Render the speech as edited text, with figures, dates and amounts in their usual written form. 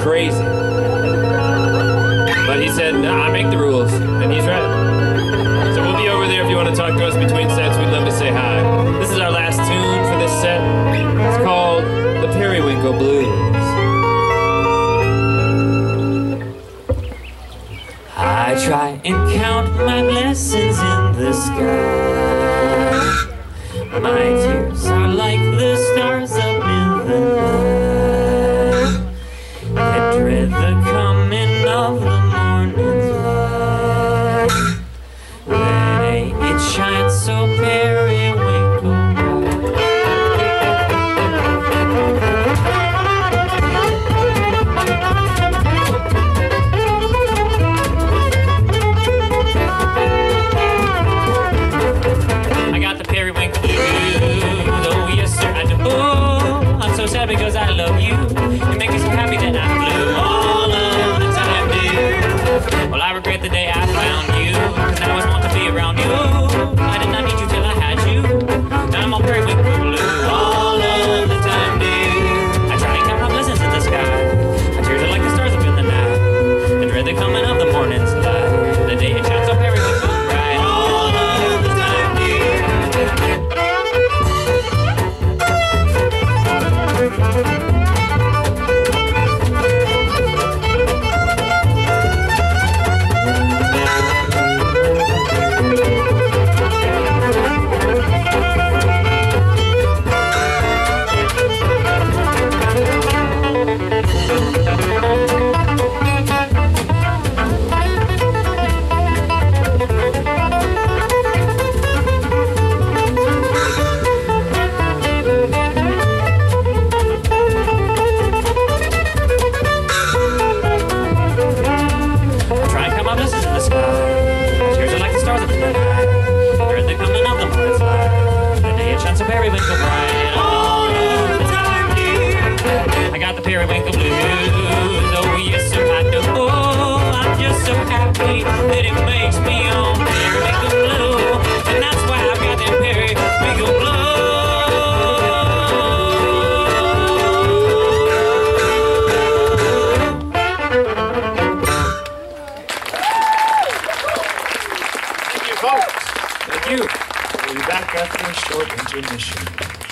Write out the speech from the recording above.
crazy. But he said, nah, I make the rules, and he's right. So we'll be over there if you want to talk to us between sets. We'd love to say hi. This is our last tune for this set. It's called the Periwinkle Blues. I try and count my blessings in the sky. My tears are like the stars up in the night. I dread the coming of the morning's light. When it shines so periwinkle because I love you. You make me so happy that I flew all of the time, dear. Well, I regret the day I found you, cause now I just want to be around you. I did not need you till I had you. Now I'm all periwinkle blue all of the time, dear. I try and count my blessings in the sky. My tears are like the stars up in the night. I dread the coming of the morning's light. The day it shines so periwinkle bright all of the time, dear. Periwinkle bright all of the time, dear. I got the periwinkle blues. Oh yes, sir, I do. Oh, I'm just so happy that it makes me on periwinkle blue, and that's why I've got them periwinkle Thank you, folks. Thank you. We'll be back after a short intermission.